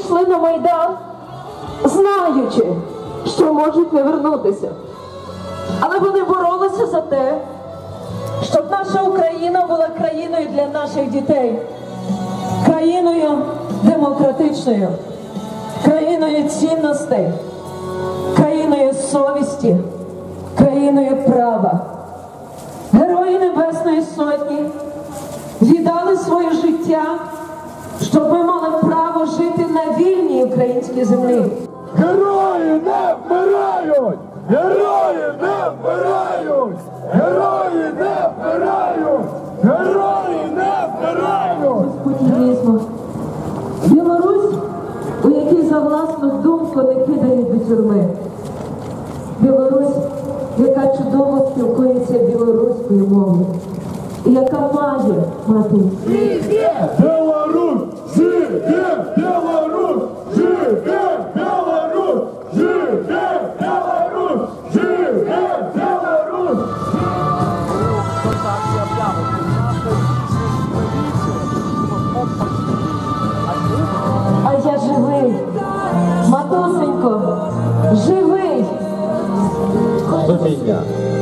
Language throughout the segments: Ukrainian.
йшли на Майдан, знаючи, що можуть не вернутися. Але вони боролися за те, щоб наша Україна була країною для наших дітей, країною демократичною, країною цінностей, країною совісті, країною права. Герої Небесної Сотні віддали своє життя, щоб ми мали право жити на вільній українській землі. Герої не вмирають! Герої не вмирають! Герої не вмирають! Герої не вмирають! Путінізму. Білорусь, у якій за власну думку не кидають до тюрми. Білорусь, яка чудово спілкується білоруською мовою. І яка має мати. Живе Білорусь! Живе Білорусь! Живе Білорусь! Живе Білорусь! Живе Білорусь! А я живий, матусенько, живий. Софія.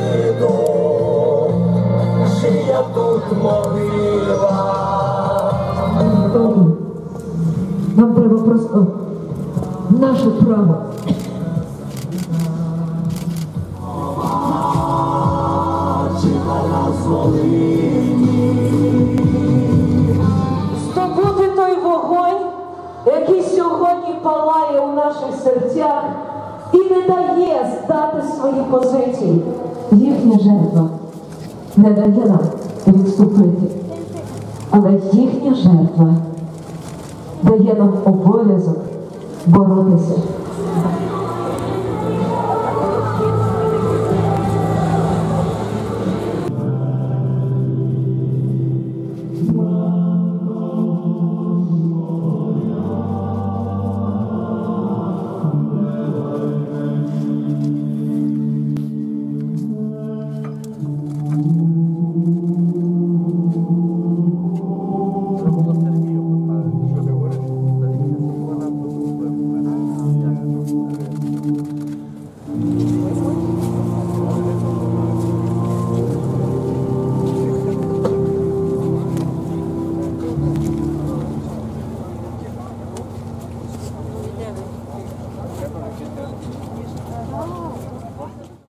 Чия тут могила? Нам треба просто наше право. Здобути той вогонь, який сьогодні палає у наших серцях і не дає здати свої позиції. Їхня жертва не дає нам відступити, але їхня жертва дає нам обов'язок боротися.